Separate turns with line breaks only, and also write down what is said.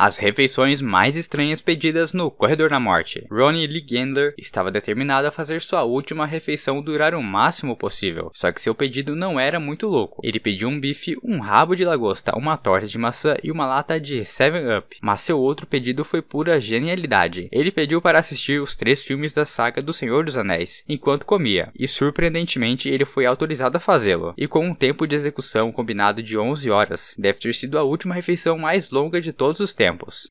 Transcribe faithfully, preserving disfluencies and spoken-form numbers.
As refeições mais estranhas pedidas no Corredor da Morte. Ronnie Lee Gendler estava determinado a fazer sua última refeição durar o máximo possível, só que seu pedido não era muito louco. Ele pediu um bife, um rabo de lagosta, uma torta de maçã e uma lata de seven up, mas seu outro pedido foi pura genialidade. Ele pediu para assistir os três filmes da saga do Senhor dos Anéis, enquanto comia, e surpreendentemente ele foi autorizado a fazê-lo, e com um tempo de execução combinado de onze horas, deve ter sido a última refeição mais longa de todos os tempos.